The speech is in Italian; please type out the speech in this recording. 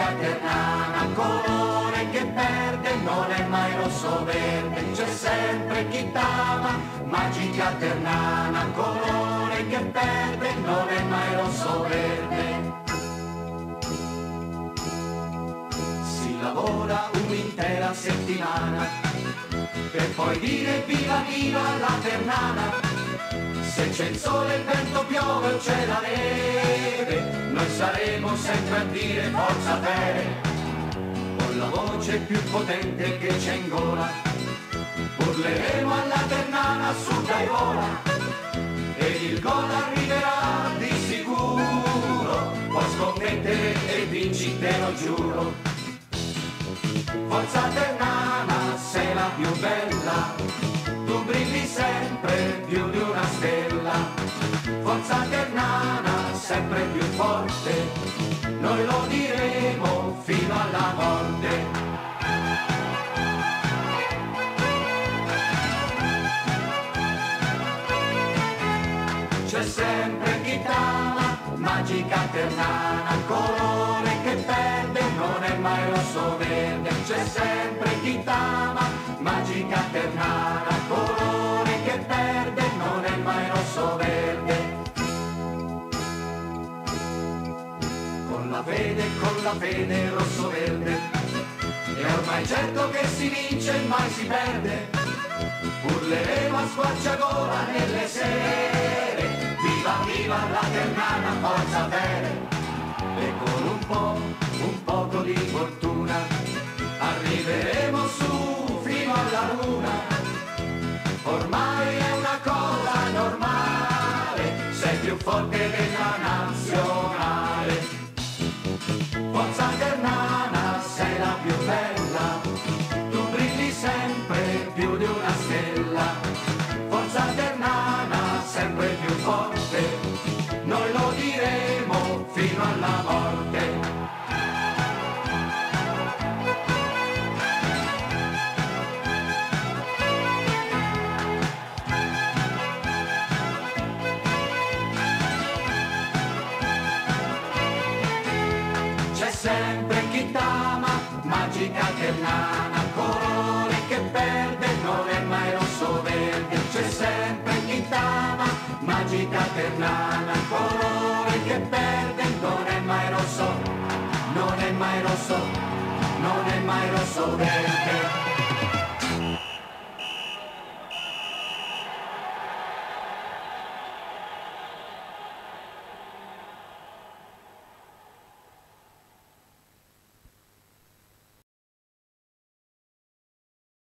Magica Ternana, colore che perde, non è mai rosso verde, c'è sempre chi t'ama. Magica Ternana, colore che perde, non è mai rosso verde. Si lavora un'intera settimana per poi dire viva viva la Ternana. Se c'è il sole, il vento, piove o c'è la neve, noi saremo sempre a dire forza Tele. Con la voce più potente che c'è in gola, urleremo alla Ternana su dai vola, e il gol arriverà di sicuro. Puoi scommettere e vinci, te lo giuro. Forza Ternana, sei la più bella, tu brilli sempre più di una stella. Forza Ternana, sempre più forte, noi lo diremo fino alla morte. C'è sempre chi t'ama, Magica Ternana, colore che perde, non è mai rosso verde. C'è sempre chi t'ama, Magica Ternana, colore che perde, non è mai rosso verde. Con la fede rosso verde, è ormai certo che si vince e mai si perde. Urleremo a squarciagola nelle sere, viva viva la Ternana, forza Tele. E con un poco di fortuna, arriveremo su fino alla luna. Ormai è una cosa normale, sei più forte della nazionale. Forza Ternana, sei la più bella, tu brilli sempre più di una stella. Forza Ternana, sempre più forte, noi lo diremo fino alla morte. C'è sempre chi t'ama, Magica Ternana, colore che perde, non è mai rosso verde. C'è sempre chi t'ama, Magica Ternana, colore che perde, non è mai rosso, non è mai rosso, non è mai rosso verde.